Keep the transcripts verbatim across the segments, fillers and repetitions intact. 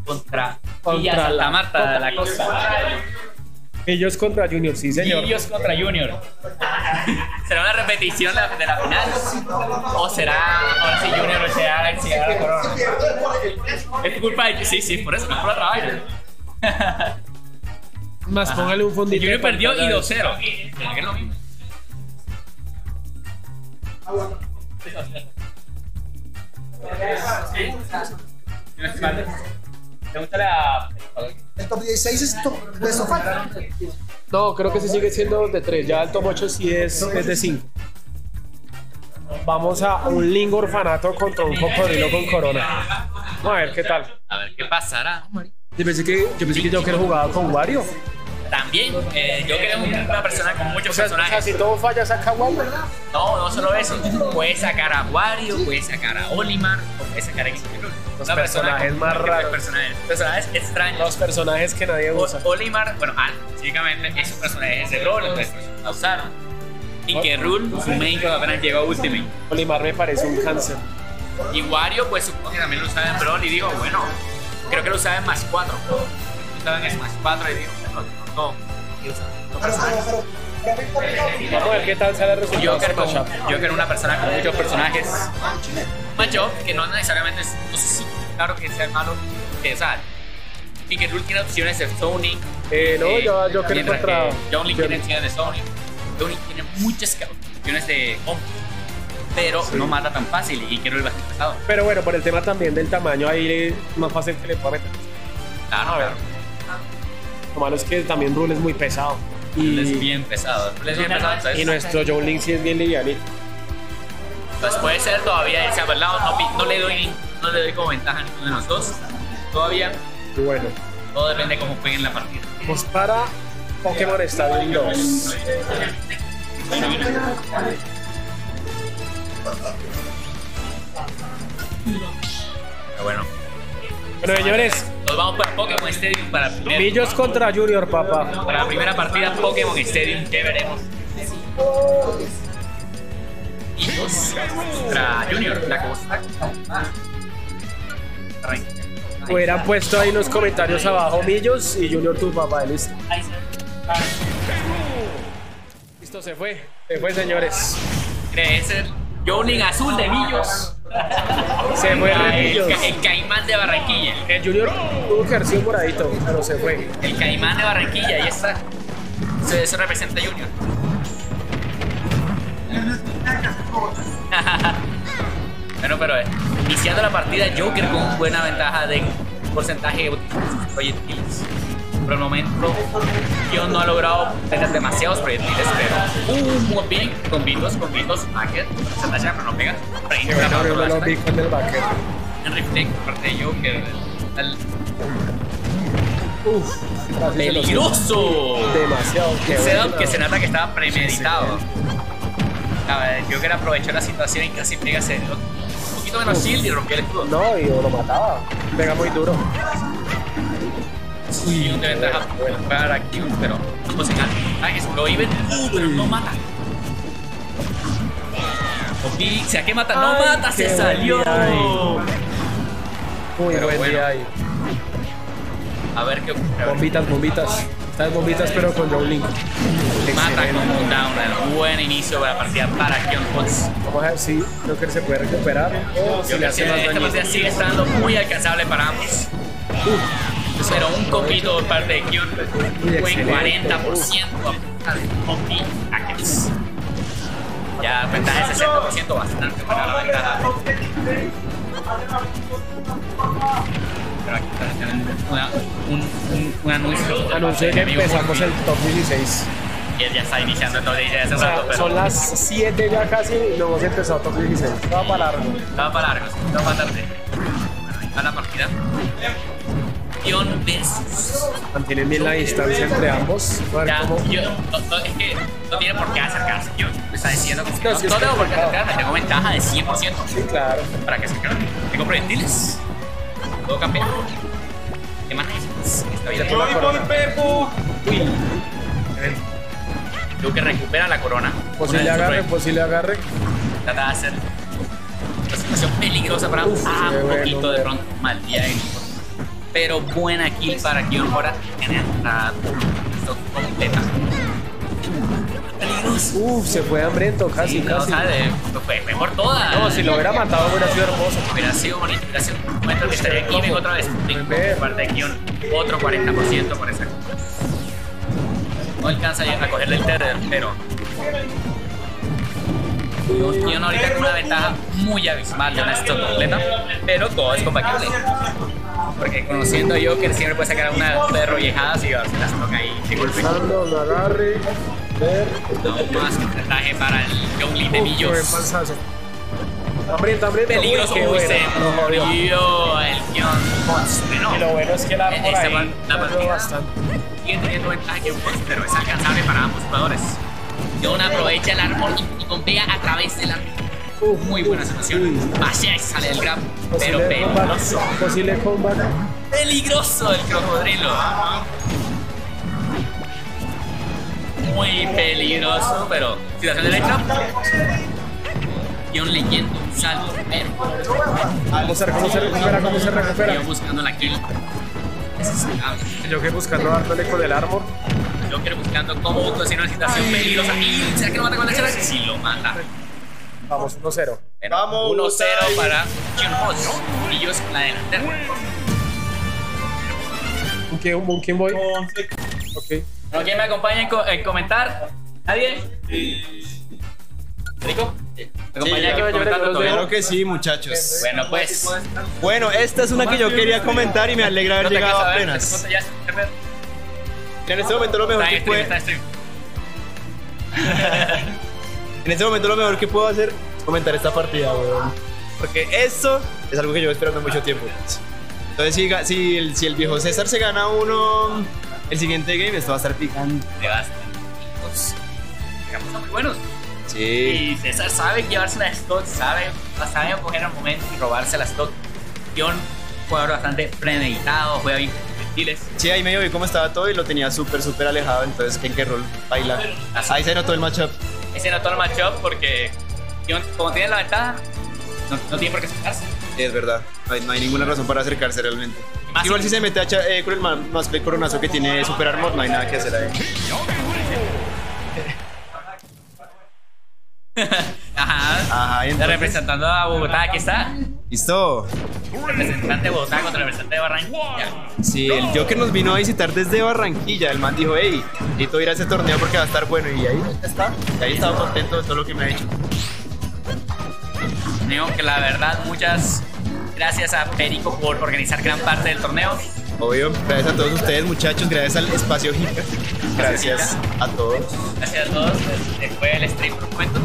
contra, contra Villa Santa la Marta Copa. de la Costa. Ellos contra Junior, sí señor. Millos contra Junior. ¿Será una repetición de la, de la final? ¿O será ahora sí Junior o será el la corona? Es culpa de... Sí, sí, por eso, no es por otra vaina. Más póngale un fondito. Junior de perdió pantalla. y dos cero. Es lo mismo. Pregúntale a... El top dieciséis es top de sofá. No, creo que sí sigue siendo de tres. Ya el top ocho sí es, es de cinco. Vamos a un Link Orfanato contra un cocodrilo con corona. Vamos a ver qué tal. A ver qué pasará. Yo pensé que yo pensé que Joker jugaba con Wario. También, eh, yo creo una persona con muchos O sea, o sea, personajes. si todo falla, saca Wario. No, no solo eso. Puede sacar a Wario, puede sacar a Olimar, o puede sacar a X-Men. Los Una persona personajes con más múltiples raros. Personajes, personajes extraños. Los personajes que nadie O- usa. Olimar, bueno, Al, básicamente es un personaje de Brawl, entonces lo usaron. Y que Rule, su main cuando apenas llegó a Ultimate. Olimar me parece un cáncer. Y Wario, pues supongo que también lo usaba en Brawl y digo, bueno, creo que lo usaba en más cuatro. Lo usaba en Smash cuatro y digo, bueno, no. Vamos a ver qué tal sale el resultado. Joker, de con, Mashup. Joker era una persona con muchos personajes. Matchup que no necesariamente es, no sé si claro que sea malo, que o sea, y que Rule tiene opciones de zoning. Eh, no, eh, ya Joker mientras contra. que John Link tiene opciones de zoning. John Link tiene muchas opciones de combo, pero Sí. no mata tan fácil y que Rule es bastante pesado. Pero bueno, por el tema también del tamaño, ahí es más fácil que le pueda meter. Claro, A ver. claro. Lo malo es que también Rule es muy pesado. Rule Y, es bien pesado. Rule es bien pesado, entonces, y nuestro Joe Link sí es bien livianito. pues puede ser todavía irse a por el lado. No, pi- no le doy, no le doy como ventaja a ninguno de los dos. Todavía Y bueno, todo depende de cómo jueguen la partida. vamos para Pokémon Stadium dos. Pero bueno. Bueno, señores, Nos vamos para Pokémon Stadium para, el primer- Millos contra Junior, papá. para la primera partida Pokémon Stadium que veremos. Millos contra Junior, la costa. Hubieran puesto ahí en los comentarios abajo Millos y Junior tu papá, listo. Listo, se fue. Se fue, señores. Cree ser Jolin azul de Millos. Se fue Ah, el, Millos. ca- el caimán de Barranquilla. El Junior tuvo que haber sido moradito, pero se fue. El caimán de Barranquilla, ahí está. Eso, eso representa a Junior. Bueno, pero eh, iniciando la partida, Joker con buena ventaja de porcentaje de proyectiles. Por el momento, Kion no ha logrado tener demasiados proyectiles, pero uh, muy bien, con Vitos, con Vitos, Hacker, porcentaje pero no pega. Qué bueno, abrió los big con el backer. En reflect, parte de Joker, el Uf, casi se lo peligroso. supo. Demasiado. qué Un setup bueno. que se nota que estaba premeditado. A ver, Joker aprovechó la situación y casi pega ese un poquito menos shield y rompió el escudo. No, y lo mataba. Pega muy duro. Y un de ventaja para Q, pero no sin algo. Ah, es lo even, uh, pero no mata. Ok, sea que mata, no Ay, mata, se qué salió. buen día ahí. Muy Pero buen bueno. día ahí. A ver qué ocurre. Bombitas, bombitas. Estas bombitas, pero con Joe Link. Mata Excelente. con un down, buen inicio para la partida para Kion Fox. Vamos a ver si Joker se puede recuperar o si Yo le que hace sí, más esta daño. partida sigue estando muy alcanzable para ambos. Pero un poquito por parte de Kion, Muy buen excelente. cuarenta por ciento a Poppy Hackers. Ya ventaja de sesenta por ciento, bastante buena la ventaja. Pero aquí está haciendo una- un, un, un anuncio. Anuncio de que Mi amigo empezamos Murphy, el top dieciséis. Y él ya está iniciando el top dieciséis hace O un sea, rato, pero son las siete ya casi y no hemos empezado top dieciséis. Va para largo. estaba para largo, estaba para tarde. Bueno, ahí está la partida. Kion versus. Mantienen bien la distancia entre ambos. A ver Ya, cómo. yo, no, no, es que no tiene por qué acercarse. Yo me está diciendo que No, no, sí es no tengo por qué complicado. acercarme, tengo ventaja de cien por ciento Sí, claro. para que se acerquen. Tengo proyectiles. Todo cambia. ¿Qué más necesitas? Esta vida. Se pone la corona. Uy. Creo que recupera la corona. Posible Una de sus agarre, proyectiles. posible agarre. Trata de hacer una situación peligrosa para Uf, ah, qué un bueno, poquito de bueno. pronto. Mal día. pero buena kill para Kion ahora tener la stock completa. Peligroso. Uf, se fue hambriento, casi, Sí, no, casi. o sea, de- fue, fue por todas. No, si lo hubiera matado hubiera sido hermoso. Hubiera sido bonito, hubiera sido un momento que estaría aquí, vengo otra vez. Por parte de Kion, otro cuarenta por ciento por esa. No alcanza a cogerle el tether, pero Kion ahorita con una ventaja muy abismal de una stock completa, pero todo es compatible. Porque conociendo a Joker siempre puede sacar una perro viejada y llevarse la stock ahí de golpe. Pasando, lo agarre. Ver. No más porcentaje para el Jolie de Uf, qué buen Millos. panzazo. Hambriento, hambriento. Peligroso, Uy, qué uy, bueno. se Lo jodió. murió el Kion Monster, ¿no? Y lo bueno es que el árbol Esta ahí pa- la ayudó partida bastante. sigue teniendo ventaja que un Monster, pero es alcanzable para ambos jugadores. Kion aprovecha el árbol y, y golpea a través del árbol. Uf, Muy buena situación. Vaya sale del grab, pero Posible comeback. peligroso. Posible comeback. Peligroso el crocodrilo. Muy peligroso, pero situación derecha. Kion leyendo un salto, pero Vamos a ver cómo se recupera, cómo se recupera. Kion buscando la kill. Desesperable. Yo que buscando dándole con el armor. Joker buscando cómo cocinar una situación peligrosa. ¿Y será que lo mata con la chela? Sí, lo mata. Vamos, uno cero. Bueno, Vamos, uno cero Butai. para Kion Hot. Y ellos con la delantera. ¿Un qué? ¿Un Monkey Boy? Ok. Bueno, ¿quién me acompaña en, co- en comentar? ¿Nadie? ¿Rico? ¿Me acompaña Sí, aquí yo comentando creo que todo? Claro que sí, muchachos. Bueno, pues. Bueno, esta es una que yo quería comentar y me alegra haber no te llegado cansa, a ver, apenas. ya, Jefe. Que en este momento lo mejor Está que en stream, puede, está en stream. en este momento lo mejor que puedo hacer es comentar esta partida, weón. Porque esto es algo que llevo esperando mucho tiempo. Entonces, si, ga- si, el, si el viejo César se gana uno el siguiente game, esto va a estar picante. Le basta. Los digamos, son muy buenos. Sí. Y César sabe llevarse la stock, sabe, sabe coger al momento y robarse la stock. Kion, jugador bastante premeditado, juega bien con proyectiles. Sí, ahí medio vi cómo estaba todo y lo tenía súper, súper alejado. Entonces, ¿en qué rol baila? Ahí se notó el matchup. Ese notó el matchup porque Kion, como tiene la ventaja, no, no tiene por qué acercarse. Sí, es verdad. No hay, no hay ninguna razón para acercarse realmente. Más Igual si- si se mete a cha- eh, con el ma- más que el coronazo que tiene super armor, no hay nada que hacer ahí. Ajá. Ajá, y entonces- Representando a Bogotá, aquí está. Listo. Representante de Bogotá contra el representante de Barranquilla. Sí, el Joker nos vino a visitar desde Barranquilla. El man dijo, hey, necesito ir a ese torneo porque va a estar bueno. Y ahí está. Y ahí estaba contento de todo lo que me ha hecho. Torneo que la verdad, muchas gracias a Perico por organizar gran parte del torneo. Obvio. Gracias a todos ustedes, muchachos. Gracias al Espacio Jica. Gracias a todos. Gracias a todos. Después del stream por un momento.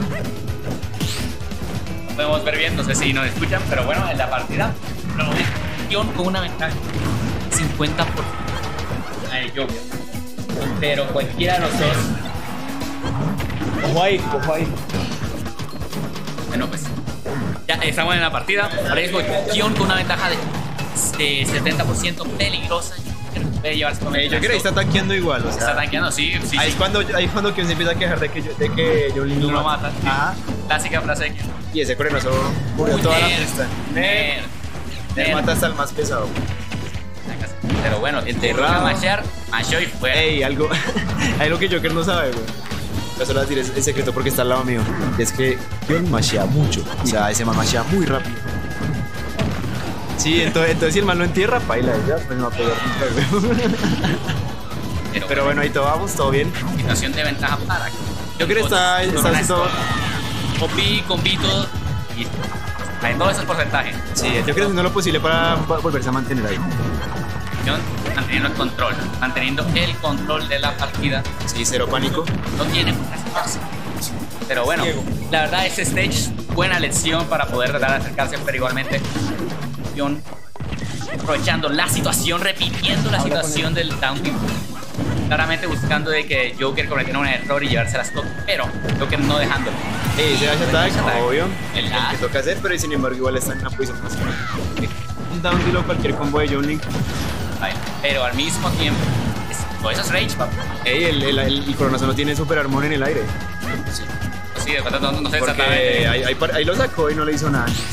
No podemos ver bien, no sé si nos escuchan, pero bueno, en la partida, por el momento, Kion con una ventaja cincuenta por ciento a el Joker. Pero cualquiera de los dos, Ojo ahí, ojo ahí. bueno, pues ya estamos en la partida. Ahora mismo Kion con una ventaja de, de setenta por ciento peligrosa. Joker puede llevarse con Eh, Joker ahí está tanqueando igual. O Está sea, tanqueando, sí, sí, ahí, sí. es cuando, ahí es cuando Kion se empieza a quejar de que, yo- de que Jolene Tú lo lo mata. matas. Ajá. Clásica frase de Kion. Y ese coronazo murió toda la Nerd, fiesta. nerd, Le nerd. mata hasta el más pesado. Pero bueno, Enterrado. Machar, Macho y fuera. Ey, algo, algo que Joker no sabe, güey. Pero solo decir es, es secreto porque está al lado mío. Y es que Kion mashea mucho. O sea, ese man mashea muy rápido. Sí, entonces, entonces si el man lo entierra, paila, ya pues no va a pegar nunca, güey. Pero, Pero bueno, ahí todo vamos, todo bien. situación de ventaja para. Joker está, está haciendo. Copy, combito y en todos esos porcentajes. Sí, Joker está haciendo lo posible para para volverse a mantener ahí. Kion manteniendo el control, manteniendo el control de la partida. Sí, cero pánico. No tiene por qué acercarse. Pero bueno, la verdad, ese stage, buena lección para poder tratar de acercarse, pero igualmente, Kion aprovechando la situación, repitiendo la situación del taunting. Claramente buscando de que Joker cometiera un error y llevarse las top, pero Joker no dejándolo. Ey, ese dash attack, Dash attack. obvio. El El dash. que toca hacer, pero sin embargo, igual está en una posición más. Un down deal o cualquier combo de John Link. Vale, pero al mismo tiempo, es, todo eso es rage, papá. Ey, el, el, el, el coronazo no tiene super armor en el aire. Sí, de verdad, no, no sé Porque exactamente. ahí, ahí, par- ahí lo sacó y no le hizo nada.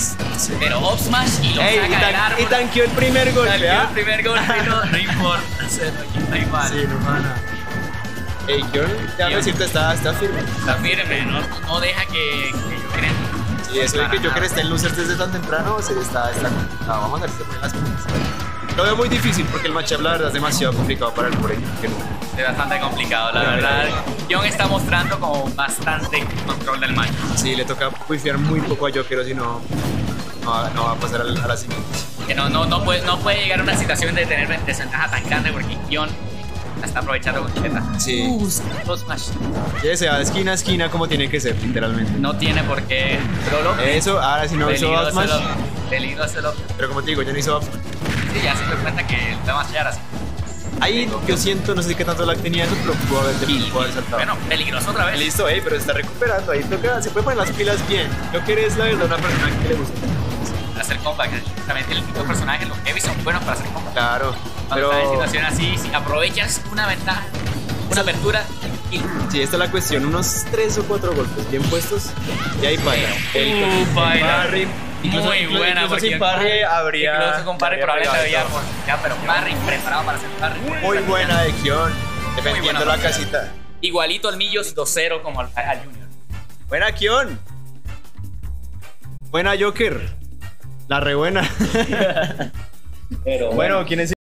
Sí. Pero up smash y lo Ey, saca y, del tan- árbol. y tanqueó el primer golpe, Tanqueó ¿ah? el primer golpe y no, no importa. No hay mal. Sí, no mana. Ey, Kion, ya Kion. decirte, está, está firme. Está firme, no, no deja que, que yo creen. Sí, eso de que Para Joker nada. esté en losers desde tan temprano, se está, está complicado. Vamos a ver si se ponen las puntas. Lo veo muy difícil porque el matchup, la verdad, es demasiado complicado para el pobre Kion. Es bastante complicado, la verdad. Kion está mostrando como bastante control del match. Sí, le toca wifiar muy poco a Joker o si no, no, va- no va a pasar a la, a la siguiente. Que no, no, no, puede, no puede llegar a una situación de tener desventaja tan grande porque Kion la está aprovechando completa. Sí. Uh, dos smash. Sí, se va de esquina a esquina como tiene que ser, literalmente. No tiene por qué. Solo Eso, ahora si no hizo peligroso up smash, el- peligroso el up. pero como te digo, ya no hizo up smash. Sí, ya se dio cuenta que le va a hallar así. Ahí yo siento, no sé qué tanto lag tenía eso, pero pudo haber, Y, pudo haber saltado. bueno, peligroso otra vez. Listo, ey, pero se está recuperando. Ahí toca, se puede poner las pilas bien. Joker es la verdad una persona que le gusta. Hacer comeback. Justamente el tipo de personajes, los heavy son buenos para hacer comeback. Claro, Cuando estás en pero situación así, si aprovechas una ventaja, una apertura y sí, esta es la cuestión. Unos tres o cuatro golpes bien puestos y ahí baila. Uh, baila. parry. Incluso- muy incluso- buena. incluso porque sin parry habría- Incluso con parry habría probablemente pegado había. todo. Ya, pero parry, preparado para hacer parry. Muy buena de Kion, defendiendo buena la partida. casita. Igualito al Millos dos cero como al, al Junior. Buena Kion. Buena Joker. La re buena. Pero Bueno, ¿quién es